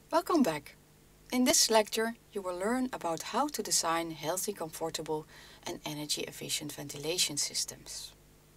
Welcome back. In this lecture, you will learn about how to design healthy, comfortable and energy-efficient ventilation systems.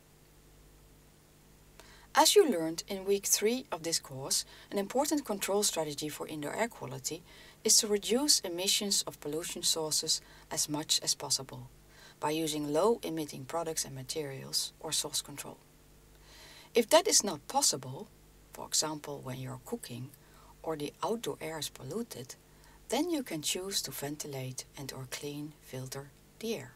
As you learned in week 3 of this course, an important control strategy for indoor air quality is to reduce emissions of pollution sources as much as possible by using low-emitting products and materials or source control. If that is not possible, for example when you're cooking or the outdoor air is polluted, then you can choose to ventilate and/or clean filter the air.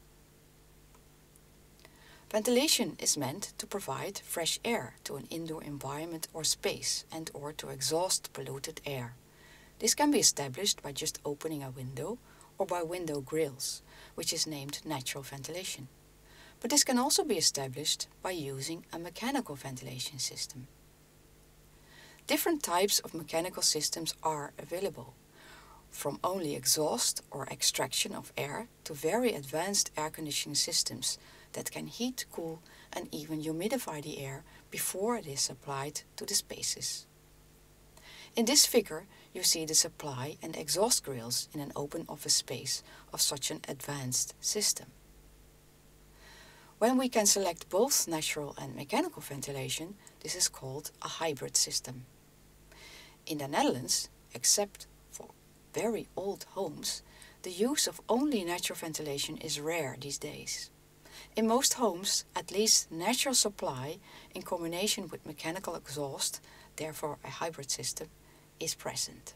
Ventilation is meant to provide fresh air to an indoor environment or space and/or to exhaust polluted air. This can be established by just opening a window or by window grills, which is named natural ventilation. But this can also be established by using a mechanical ventilation system. Different types of mechanical systems are available, from only exhaust or extraction of air to very advanced air conditioning systems that can heat, cool and even humidify the air before it is applied to the spaces. In this figure you see the supply and exhaust grills in an open office space of such an advanced system. When we can select both natural and mechanical ventilation, this is called a hybrid system. In the Netherlands, except for very old homes, the use of only natural ventilation is rare these days. In most homes, at least natural supply in combination with mechanical exhaust, therefore a hybrid system, is present.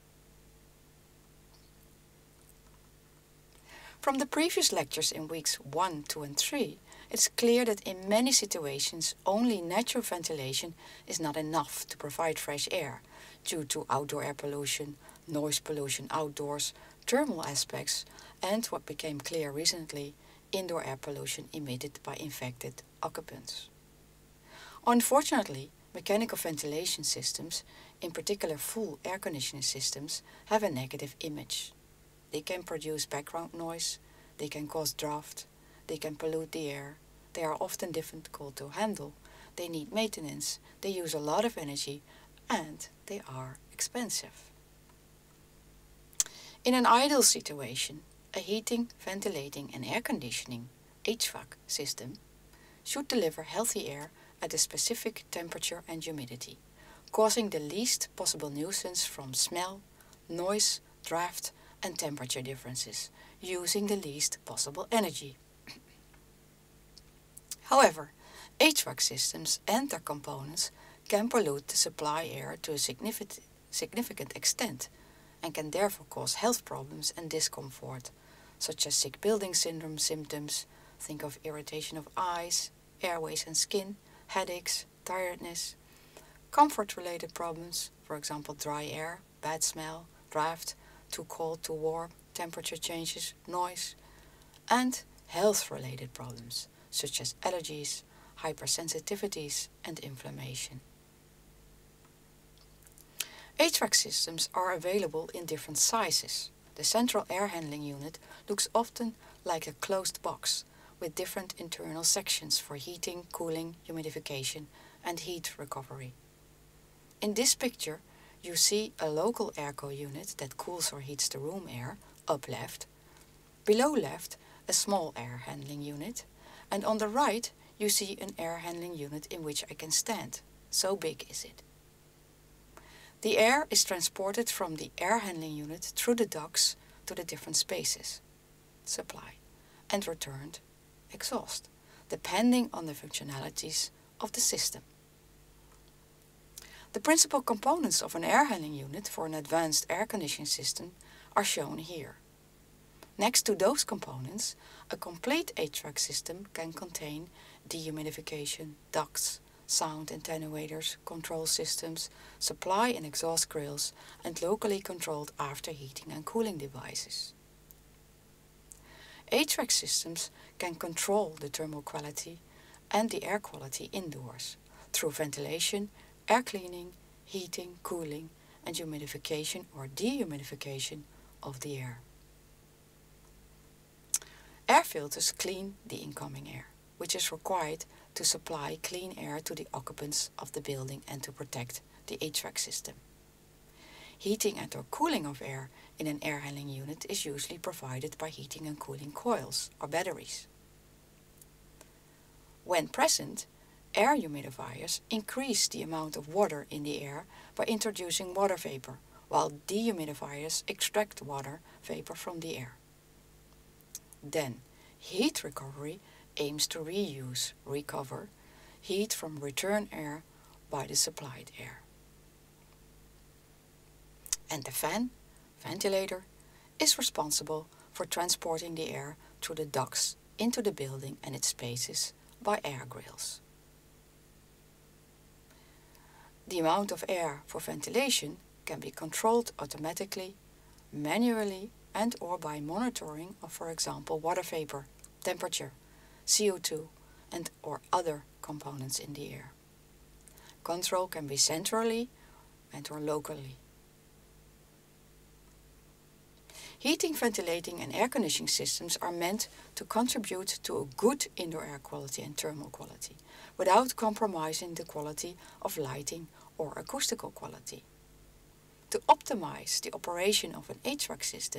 From the previous lectures in weeks 1, 2 and 3, it's clear that in many situations only natural ventilation is not enough to provide fresh air due to outdoor air pollution, noise pollution outdoors, thermal aspects and what became clear recently, indoor air pollution emitted by infected occupants. Unfortunately, mechanical ventilation systems, in particular full air conditioning systems, have a negative image. They can produce background noise, they can cause draft, they can pollute the air, they are often difficult to handle, they need maintenance, they use a lot of energy, and they are expensive. In an ideal situation, a heating, ventilating and air conditioning HVAC system should deliver healthy air at a specific temperature and humidity, causing the least possible nuisance from smell, noise, draft and temperature differences, using the least possible energy. However, HVAC systems and their components can pollute the supply air to a significant extent and can therefore cause health problems and discomfort, such as sick building syndrome symptoms, think of irritation of eyes, airways and skin, headaches, tiredness, comfort-related problems, for example dry air, bad smell, draft, too cold, too warm, temperature changes, noise, and health-related problems, such as allergies, hypersensitivities and inflammation. HVAC systems are available in different sizes. The central air handling unit looks often like a closed box with different internal sections for heating, cooling, humidification and heat recovery. In this picture you see a local airco unit that cools or heats the room air, up left, below left a small air handling unit, and on the right you see an air handling unit in which I can stand, so big is it. The air is transported from the air handling unit through the ducts to the different spaces, supply, and returned, exhaust, depending on the functionalities of the system. The principal components of an air handling unit for an advanced air conditioning system are shown here. Next to those components, a complete HVAC system can contain dehumidification, ducts, sound attenuators, control systems, supply and exhaust grills, and locally controlled after heating and cooling devices. HVAC systems can control the thermal quality and the air quality indoors through ventilation, air cleaning, heating, cooling, and humidification or dehumidification of the air. Air filters clean the incoming air, which is required to supply clean air to the occupants of the building and to protect the HVAC system. Heating and or cooling of air in an air handling unit is usually provided by heating and cooling coils or batteries. When present, air humidifiers increase the amount of water in the air by introducing water vapor, while dehumidifiers extract water vapor from the air. Then, heat recovery aims to recover heat from return air by the supplied air. And the ventilator, is responsible for transporting the air through the ducts into the building and its spaces by air grills. The amount of air for ventilation can be controlled automatically, manually, and or by monitoring of, for example, water vapor, temperature, CO2, and or other components in the air. Control can be centrally and or locally. Heating, ventilating and air conditioning systems are meant to contribute to a good indoor air quality and thermal quality, without compromising the quality of lighting or acoustical quality. To optimize the operation of an HVAC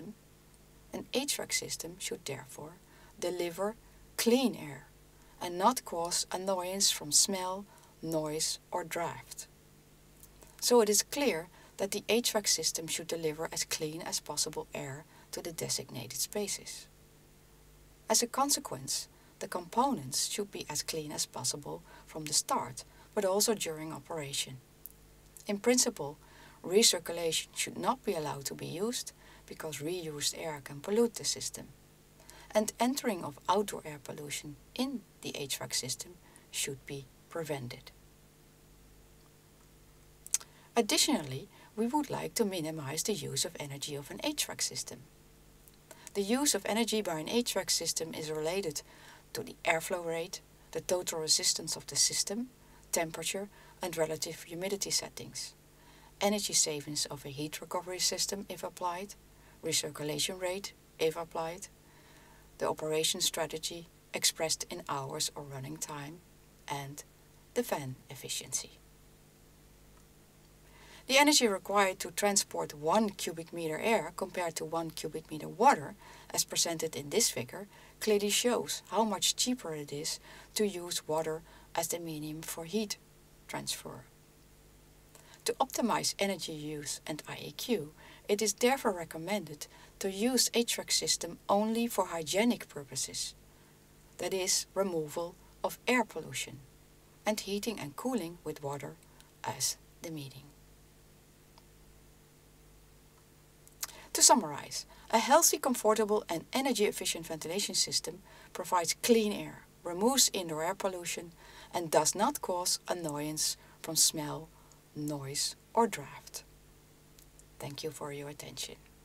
system should therefore deliver clean air and not cause annoyance from smell, noise or draft. So it is clear that the HVAC system should deliver as clean as possible air to the designated spaces. As a consequence, the components should be as clean as possible from the start, but also during operation. In principle, recirculation should not be allowed to be used because reused air can pollute the system. And entering of outdoor air pollution in the HVAC system should be prevented. Additionally, we would like to minimize the use of energy of an HVAC system. The use of energy by an HVAC system is related to the airflow rate, the total resistance of the system, temperature and relative humidity settings, energy savings of a heat recovery system if applied, recirculation rate if applied, the operation strategy expressed in hours or running time, and the fan efficiency. The energy required to transport 1 cubic meter air compared to 1 cubic meter water, as presented in this figure, clearly shows how much cheaper it is to use water as the medium for heat transfer. To optimize energy use and IAQ, it is therefore recommended to use HVAC system only for hygienic purposes, that is, removal of air pollution, and heating and cooling with water as the medium. To summarize, a healthy, comfortable and energy-efficient ventilation system provides clean air, removes indoor air pollution and does not cause annoyance from smell, noise or draft. Thank you for your attention.